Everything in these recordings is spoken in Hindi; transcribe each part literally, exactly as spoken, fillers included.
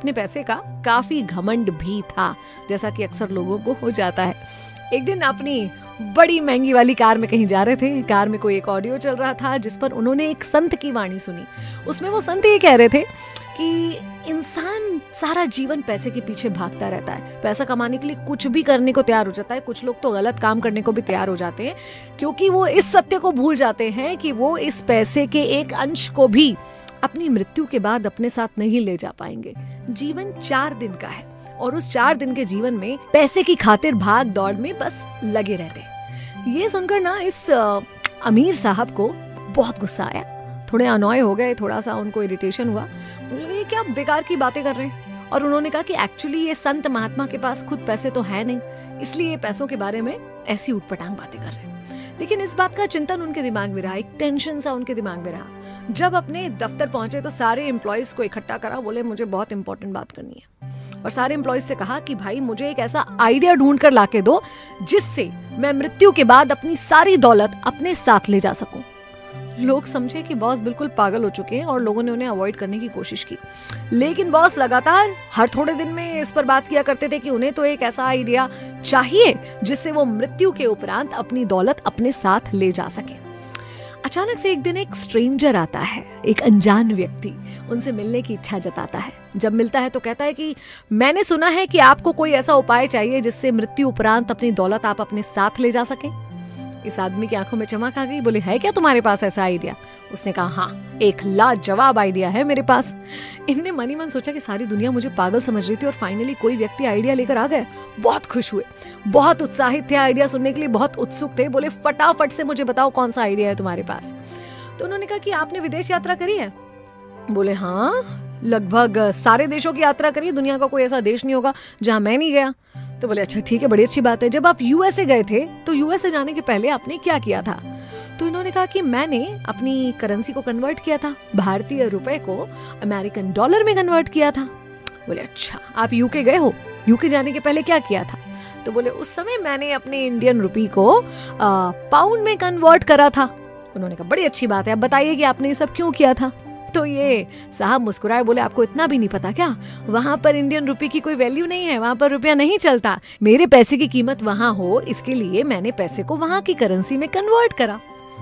अपने पैसे का काफी घमंड भी था, जैसा कि अक्सर लोगों को हो जाता है। एक दिन अपनी बड़ी महंगी वाली कार में कहीं जा रहे थे। कार में कोई एक ऑडियो चल रहा था जिस पर उन्होंने एक संत की वाणी सुनी। उसमें वो संत ये कह रहे थे कि इंसान सारा जीवन पैसे के पीछे भागता रहता है, पैसा कमाने के लिए कुछ भी करने को तैयार हो जाता है। कुछ लोग तो गलत काम करने को भी तैयार हो जाते हैं, क्योंकि वो इस सत्य को भूल जाते हैं कि वो इस पैसे के एक अंश को भी अपनी मृत्यु के बाद अपने साथ नहीं ले जा पाएंगे। जीवन चार दिन का है और उस चार दिन के जीवन में पैसे की खातिर भाग दौड़ में बस लगे रहते। ये सुनकर ना इस अमीर साहब को बहुत गुस्सा आया, थोड़े अनॉय हो गए, थोड़ा सा उनको इरिटेशन हुआ। ये क्या बेकार की बातें कर रहे हैं। और उन्होंने कहा कि एक्चुअली ये संत महात्मा के पास खुद पैसे तो है नहीं, इसलिए पैसों के बारे में ऐसी उटपटांग बातें कर रहे हैं। लेकिन इस बात का चिंतन उनके दिमाग में रहा, एक टेंशन सा उनके दिमाग में रहा। जब अपने दफ्तर पहुंचे तो सारे एम्प्लॉयज को इकट्ठा करा, बोले मुझे बहुत इंपॉर्टेंट बात करनी है। और सारे एम्प्लॉयज से कहा कि भाई मुझे एक ऐसा आइडिया ढूंढ कर लाके दो जिससे मैं मृत्यु के बाद अपनी सारी दौलत अपने साथ ले जा सकूं। लोग समझे कि बॉस बिल्कुल पागल हो चुके हैं और लोगों ने उन्हें अवॉइड करने की कोशिश की। लेकिन बॉस लगातार हर थोड़े दिन में इस पर बात किया करते थे कि उन्हें तो एक ऐसा आइडिया चाहिए जिससे वो मृत्यु के उपरांत अपनी दौलत अपने साथ ले जा सके। अचानक से एक दिन एक स्ट्रेंजर आता है, एक अनजान व्यक्ति उनसे मिलने की इच्छा जताता है। जब मिलता है तो कहता है कि मैंने सुना है कि आपको कोई ऐसा उपाय चाहिए जिससे मृत्यु उपरांत अपनी दौलत आप अपने साथ ले जा सके। इस आदमी की आंखों में चमक आ गई, बोले है क्या तुम्हारे पास ऐसा आइडिया? उसने कहा हाँ, एक लाजवाब आइडिया है मेरे पास। इन्होंने मन ही मन सोचा कि सारी दुनिया मुझे पागल समझ रही थी और फाइनली कोई व्यक्ति आइडिया लेकर आ गया। बहुत खुश हुए, बहुत उत्साहित थे, आइडिया सुनने के लिए बहुत उत्सुक थे। बोले फटाफट से मुझे बताओ कौन सा आइडिया है तुम्हारे पास। तो उन्होंने कहा कि आपने विदेश यात्रा करी है? बोले हाँ, लगभग सारे देशों की यात्रा करी, दुनिया का कोई ऐसा देश नहीं होगा जहां मैं नहीं गया। तो बोले अच्छा ठीक है, बड़ी अच्छी बात है। जब आप यूएसए गए थे तो यूएसए जाने के पहले आपने क्या किया था? तो इन्होंने कहा कि मैंने अपनी करेंसी को कन्वर्ट किया था, भारतीय रुपए को अमेरिकन डॉलर में कन्वर्ट किया था। बोले अच्छा, आप यूके गए हो, यूके जाने के पहले क्या किया था? तो बोले उस समय मैंने अपने इंडियन रुपी को पाउंड में कन्वर्ट करा था। उन्होंने कहा बड़ी अच्छी बात है, अब बताइए कि आपने ये सब क्यों किया था? तो ये साहब मुस्कुराए, बोले आपको इतना भी नहीं पता क्या? वहां पर इंडियन रुपी की कोई वैल्यू नहीं है, वहां पर रुपया नहीं चलता। मेरे पैसे की कीमत वहां हो इसके लिए मैंने पैसे को वहां की करेंसी में कन्वर्ट करा।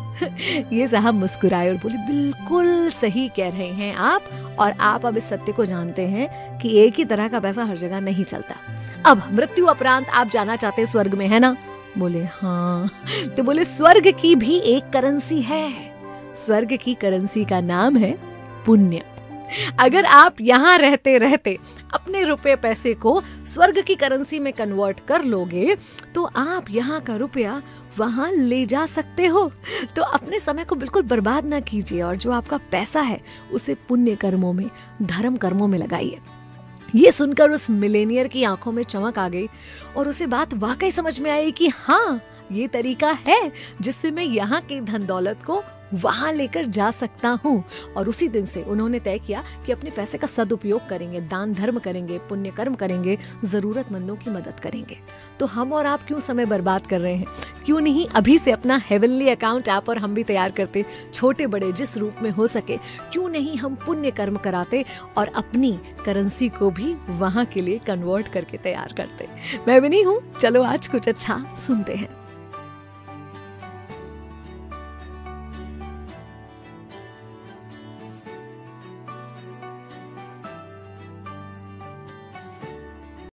ये साहब मुस्कुराए और बोले बिल्कुल सही कह रहे हैं आप, और आप अब इस सत्य को जानते हैं कि एक ही तरह का पैसा हर जगह नहीं चलता। अब मृत्यु उपरांत आप जाना चाहते हैं स्वर्ग में, है ना? बोले हाँ। तो बोले स्वर्ग की भी एक करेंसी है, स्वर्ग की करेंसी का नाम है पुण्य। अगर आप यहाँ रहते रहते अपने रुपए पैसे को स्वर्ग की करेंसी में कन्वर्ट कर लोगे तो आप यहाँ का रुपया वहां ले जा सकते हो। तो अपने समय को बिल्कुल बर्बाद ना कीजिए और जो आपका पैसा है उसे पुण्य कर्मों में, धर्म कर्मों में लगाइए। ये सुनकर उस मिलेनियर की आंखों में चमक आ गई और उसे बात वाकई समझ में आई कि हाँ, ये तरीका है जिससे मैं यहाँ की धन दौलत को वहां लेकर जा सकता हूँ। और उसी दिन से उन्होंने तय किया कि अपने पैसे का सदुपयोग करेंगे, दान धर्म करेंगे, पुण्य कर्म करेंगे, जरूरतमंदों की मदद करेंगे। तो हम और आप क्यों समय बर्बाद कर रहे हैं? क्यों नहीं अभी से अपना हेवनली अकाउंट आप और हम भी तैयार करते, छोटे बड़े जिस रूप में हो सके। क्यों नहीं हम पुण्य कर्म कराते और अपनी करेंसी को भी वहां के लिए कन्वर्ट करके तैयार करते। मैं भी नहीं हूँ, चलो आज कुछ अच्छा सुनते हैं।